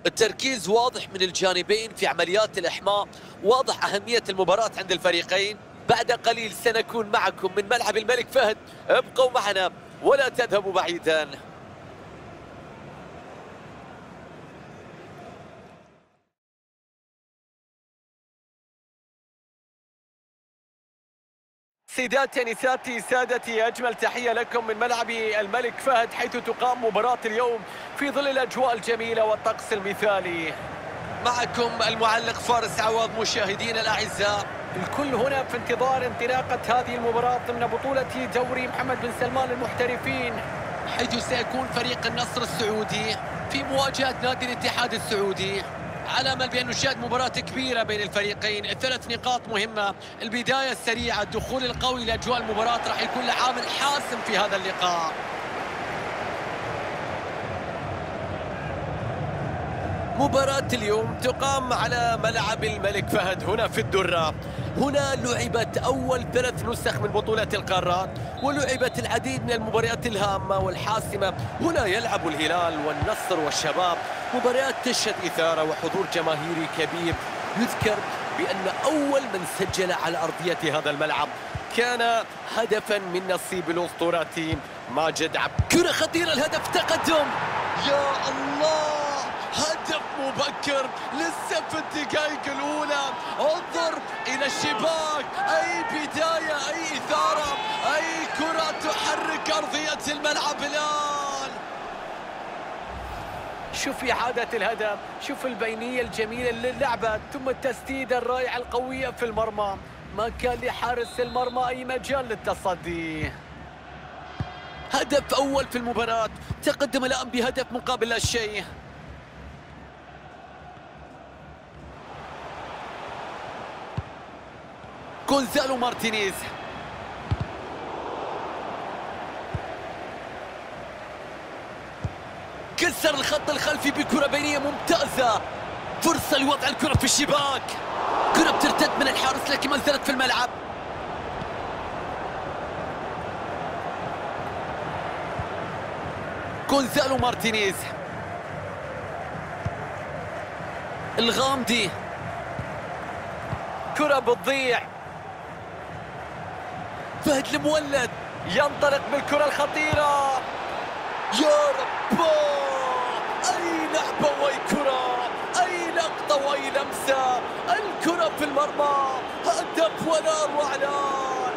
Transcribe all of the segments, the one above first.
التركيز واضح من الجانبين في عمليات الإحماء، واضح أهمية المباراة عند الفريقين. بعد قليل سنكون معكم من ملعب الملك فهد، ابقوا معنا ولا تذهبوا بعيدا. سيداتي نساتي سادتي، أجمل تحية لكم من ملعب الملك فهد، حيث تقام مباراة اليوم في ظل الأجواء الجميلة والطقس المثالي. معكم المعلق فارس عوض. مشاهدينا الأعزاء، الكل هنا في انتظار انطلاقة هذه المباراة ضمن بطولة دوري محمد بن سلمان المحترفين، حيث سيكون فريق النصر السعودي في مواجهة نادي الاتحاد السعودي. على امل بان نشاهد مباراة كبيرة بين الفريقين. الثلاث نقاط مهمة، البداية السريعة، الدخول القوي لاجواء المباراة راح يكون له عامل حاسم في هذا اللقاء. مباراة اليوم تقام على ملعب الملك فهد هنا في الدرة. هنا لعبت أول 3 نسخ من بطولة القارات، ولعبت العديد من المباريات الهامة والحاسمة. هنا يلعب الهلال والنصر والشباب، مباريات تشهد إثارة وحضور جماهيري كبير. يذكر بأن أول من سجل على أرضية هذا الملعب كان هدفا من نصيب الأسطورة ماجد عبد. كرة خطيرة، الهدف تقدم، يا الله، هدف مبكر لسه في الدقائق الأولى. انظر إلى الشباك، أي بداية، أي إثارة، أي كرة تحرك أرضية الملعب الآن. شوف إعادة الهدف، شوف البينية الجميلة للعبة، ثم التسديدة الرائعة القوية في المرمى. ما كان لحارس المرمى أي مجال للتصدي. هدف أول في المباراة، تقدم الآن بهدف مقابل لا شيء. غونزالو مارتينيز، كسر الخط الخلفي بكرة بينية ممتازة، فرصة لوضع الكرة في الشباك. كرة بترتد من الحارس لكن ما زالت في الملعب. غونزالو مارتينيز، الغامدي، كرة بتضيع. فهد المولد ينطلق بالكرة الخطيرة، يا رب، أي لعبة وأي كرة، أي لقطة وأي لمسة، الكرة في المرمى، هدف ولا أروع الآن.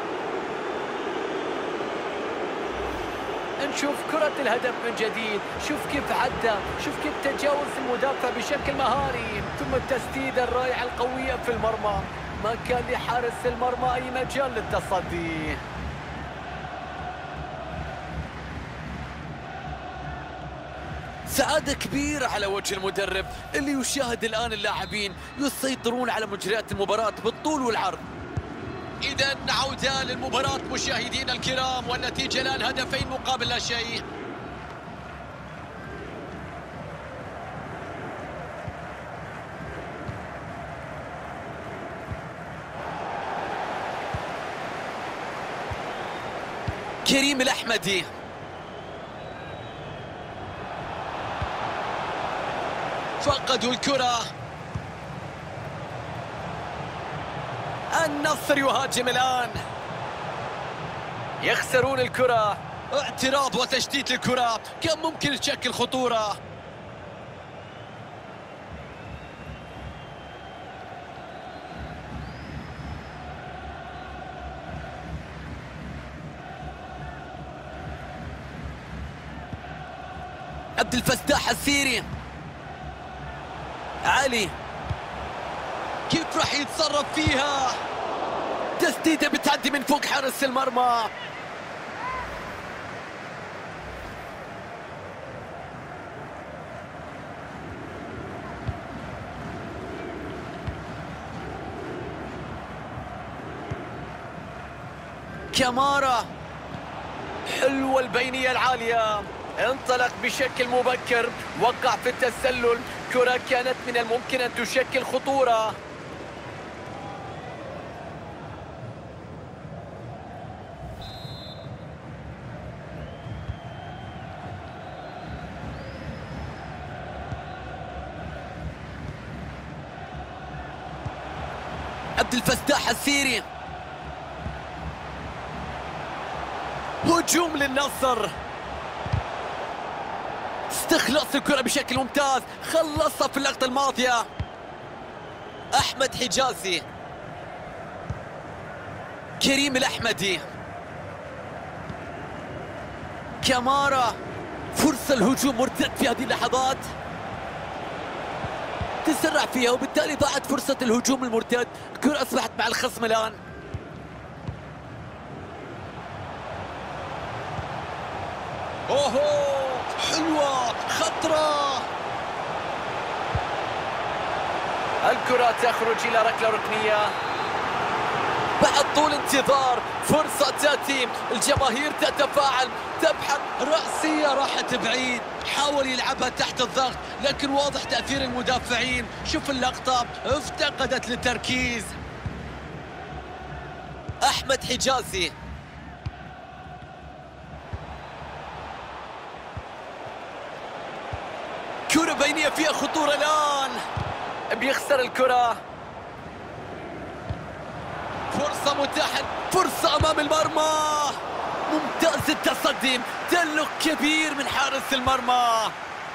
نشوف كرة الهدف من جديد، شوف كيف عدى، شوف كيف تجاوز المدافع بشكل مهاري، ثم التسديدة الرائعة القوية في المرمى. ما كان لحارس المرمى أي مجال للتصدي. سعادة كبيرة على وجه المدرب اللي يشاهد الآن اللاعبين يسيطرون على مجريات المباراة بالطول والعرض. إذا عودة للمباراة مشاهدينا الكرام، والنتيجة الآن هدفين مقابل لا شيء. كريم الأحمدي، فقدوا الكرة. النصر يهاجم الآن، يخسرون الكرة. اعتراض وتشتيت الكرة، كان ممكن تشكل خطورة. عبد الفتاح السيري، علي، كيف راح يتصرف فيها؟ تسديدة بتعدي من فوق حارس المرمى. كامارا، حلوة البينية العالية، انطلق بشكل مبكر، وقع في التسلل. كرة كانت من الممكن أن تشكل خطورة. عبد الفتاح السيري. هجوم للنصر، استخلاص الكرة بشكل ممتاز، خلصها في اللقطة الماضية. أحمد حجازي، كريم الأحمدي، كامارا، فرصة الهجوم مرتد في هذه اللحظات، تسرع فيها وبالتالي ضاعت فرصة الهجوم المرتد. الكرة أصبحت مع الخصم الآن. أوهو، حلوة، خطرة. الكرة تخرج إلى ركلة ركنية بعد طول انتظار. فرصة تأتي، الجماهير تتفاعل، تبحث، رأسية راحت بعيد، حاول يلعبها تحت الضغط لكن واضح تأثير المدافعين. شوف اللقطة، افتقدت للتركيز. أحمد حجازي، كرة بينية فيها خطورة الآن، بيخسر الكرة. فرصة متاحة، فرصة أمام المرمى، ممتاز التصدي، تألق كبير من حارس المرمى.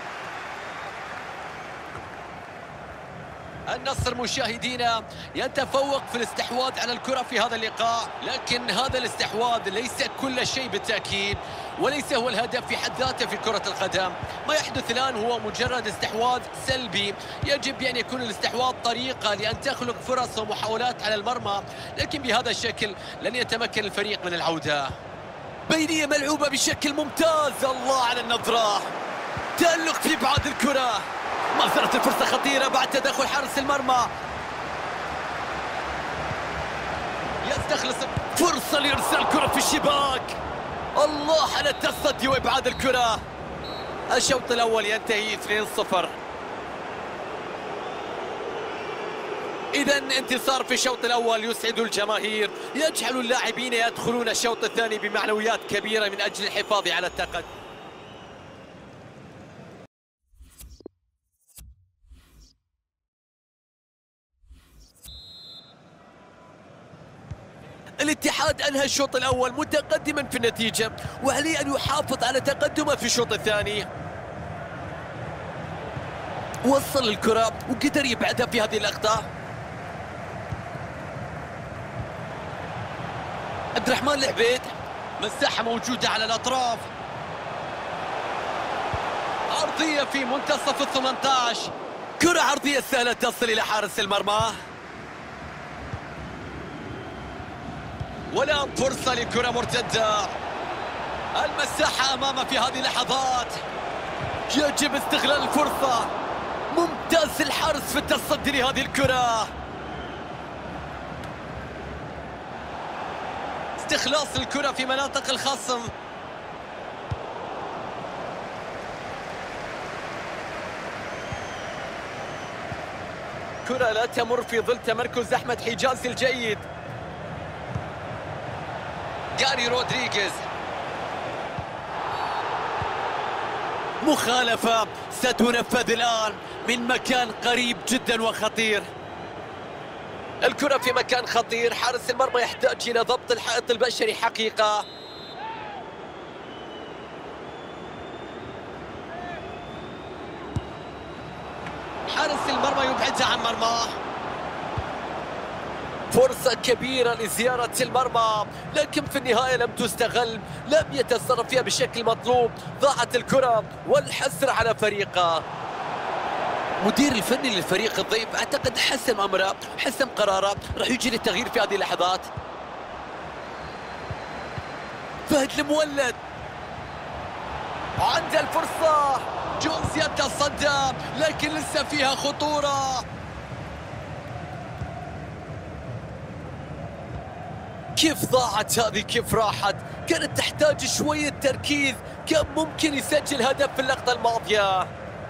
النصر مشاهدينا يتفوق في الاستحواذ على الكرة في هذا اللقاء، لكن هذا الاستحواذ ليس كل شيء بالتأكيد، وليس هو الهدف في حد ذاته في كرة القدم. ما يحدث الآن هو مجرد استحواذ سلبي، يجب أن يكون الاستحواذ طريقة لأن تخلق فرص ومحاولات على المرمى، لكن بهذا الشكل لن يتمكن الفريق من العودة. بينية ملعوبة بشكل ممتاز، الله على النظرة، تألق في بعض الكرة. ما زالت الفرصة خطيرة بعد تدخل حارس المرمى، يستخلص فرصة لإرسال الكرة في الشباك. الله على التصدي وإبعاد الكرة. الشوط الأول ينتهي 2-0. إذا انتصار في الشوط الأول يسعد الجماهير، يجعل اللاعبين يدخلون الشوط الثاني بمعنويات كبيرة من أجل الحفاظ على التقدم. الاتحاد أنهى الشوط الأول متقدما في النتيجة، وعليه أن يحافظ على تقدمه في الشوط الثاني. وصل الكرة وقدر يبعدها في هذه اللقطة. عبد الرحمن العبيد، مساحة موجودة على الأطراف، عرضية في منتصف ال 18، كرة عرضية سهلة تصل إلى حارس المرمى، ولا فرصة لكرة مرتدة. المساحة أمامه في هذه اللحظات، يجب استغلال الفرصة. ممتاز الحارس في التصدي لهذه الكرة، استخلاص الكرة في مناطق الخصم. كرة لا تمر في ظل تمركز أحمد حجازي الجيد. جاري رودريغيز، مخالفة ستنفذ الآن من مكان قريب جدا وخطير. الكرة في مكان خطير، حارس المرمى يحتاج إلى ضبط الحائط البشري حقيقة. حارس المرمى يبعدها عن مرماه. فرصة كبيرة لزيارة المرمى، لكن في النهاية لم تستغل، لم يتصرف فيها بالشكل المطلوب، ضاعت الكرة والحسر على فريقه. مدير الفني للفريق الضيف اعتقد حسم امره، حسم قراره، راح يجي للتغيير في هذه اللحظات. فهد المولد عنده الفرصة، جونز يتصدى لكن لسه فيها خطورة. كيف ضاعت هذه، كيف راحت، كانت تحتاج شوية تركيز، كان ممكن يسجل هدف في اللقطة الماضية.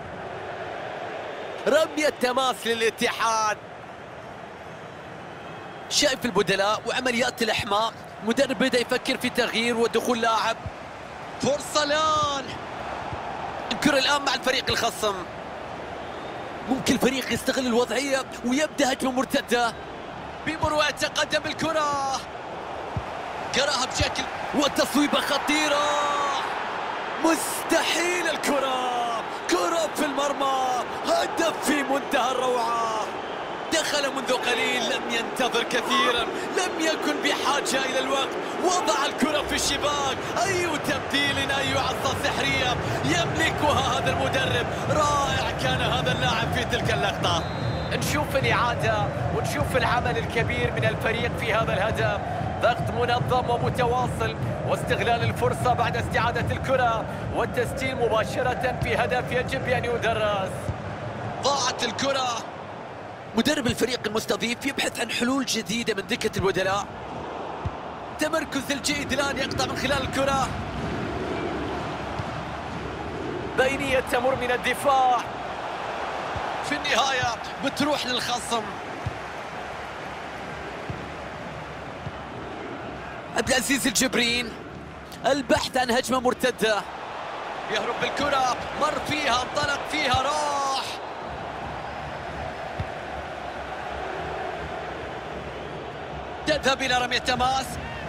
رمية تماس للاتحاد. شايف البدلاء وعمليات الإحماء، مدرب بدأ يفكر في تغيير ودخول لاعب. فرصة الآن، الكرة الآن مع الفريق الخصم. ممكن الفريق يستغل الوضعية ويبدأ هجمة مرتدة. بمروءة يتقدم بالكرة، قراها بشكل وتصويبة خطيرة، مستحيل الكرة، كرة في المرمى، هدف في منتهى الروعة. دخل منذ قليل، لم ينتظر كثيرا، لم يكن بحاجة إلى الوقت، وضع الكرة في الشباك. أي تبديل، أي عصا سحرية يملكها هذا المدرب. رائع كان هذا اللاعب في تلك اللقطة. نشوف الإعادة ونشوف العمل الكبير من الفريق في هذا الهدف. ضغط منظم ومتواصل واستغلال الفرصة بعد استعادة الكرة والتسجيل مباشرة في هدف يجب أن يدرس. ضاعت الكرة. مدرب الفريق المستضيف يبحث عن حلول جديدة من دكة البدلاء. تمركز الجيد الآن يقطع من خلال الكرة. بينية تمر من الدفاع، في النهاية بتروح للخصم. عبد العزيز الجبرين، البحث عن هجمة مرتدة، يهرب بالكرة، مر فيها، انطلق فيها، راح. تذهب إلى رمية تماس.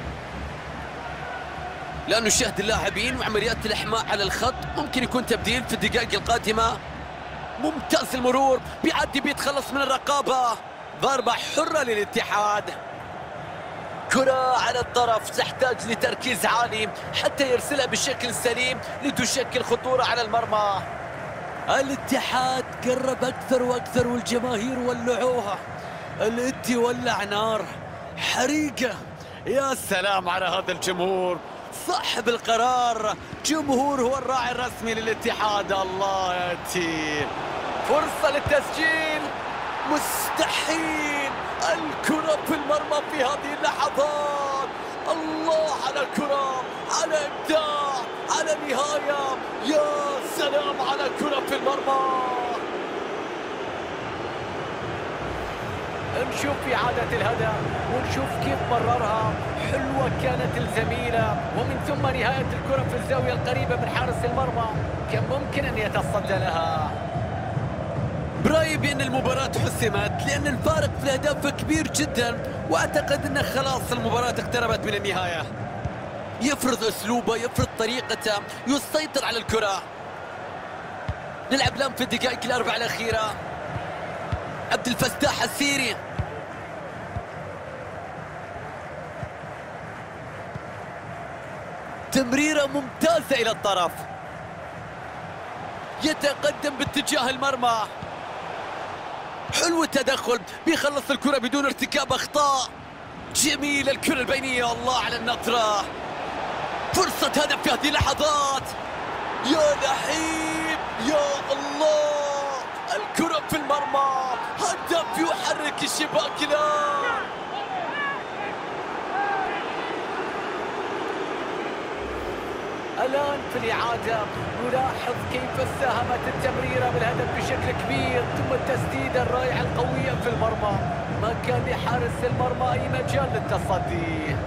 لا نشاهد اللاعبين وعمليات الإحماء على الخط، ممكن يكون تبديل في الدقائق القادمة. ممتاز المرور، بيعدي، بيتخلص من الرقابة. ضربة حرة للاتحاد. كرة على الطرف تحتاج لتركيز عالي حتى يرسلها بالشكل السليم لتشكل خطورة على المرمى. الاتحاد قرب أكثر وأكثر والجماهير ولعوها. الإتي ولع نار، حريقة. يا سلام على هذا الجمهور، صاحب القرار. جمهور هو الراعي الرسمي للاتحاد. الله يأتي، فرصة للتسجيل، مستحيل. الكرة في المرمى في هذه اللحظات. الله على الكرة، على إبداع، على نهاية. يا سلام على كرة في المرمى. نشوف إعادة الهدف ونشوف كيف مررها. حلوة كانت الزميلة، ومن ثم نهاية الكرة في الزاوية القريبة من حارس المرمى، كان ممكن أن يتصدى لها. برأيي بأن المباراة حسمت لأن الفارق في الأهداف كبير جدا، وأعتقد أن خلاص المباراة اقتربت من النهاية. يفرض أسلوبه، يفرض طريقته، يسيطر على الكرة. نلعب الآن في الدقائق الأربع الأخيرة. عبد الفتاح السيري، تمريرة ممتازة إلى الطرف، يتقدم باتجاه المرمى. حلو التدخل، بيخلص الكرة بدون ارتكاب أخطاء. جميل الكرة البينية، الله على النطرة. فرصة هدف في هذه اللحظات. يا لحيم، يا الله، الكرة في المرمى، هدف يحرك الشباك الآن. الآن في الإعادة نلاحظ كيف ساهمت التمريرة بالهدف بشكل كبير، ثم التسديدة الرائعة القوية في المرمى. ما كان لحارس المرمى أي مجال للتصدي.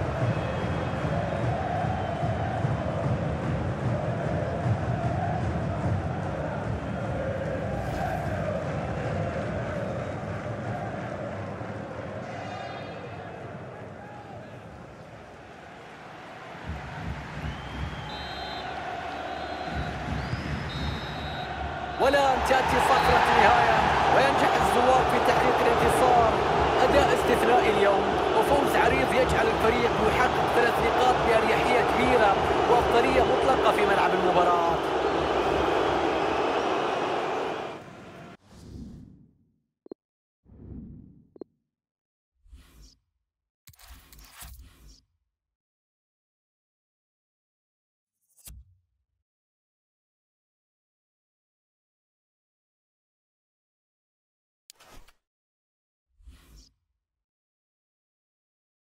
والآن تأتي صفرة النهاية وينجح الزوار في تحقيق الانتصار.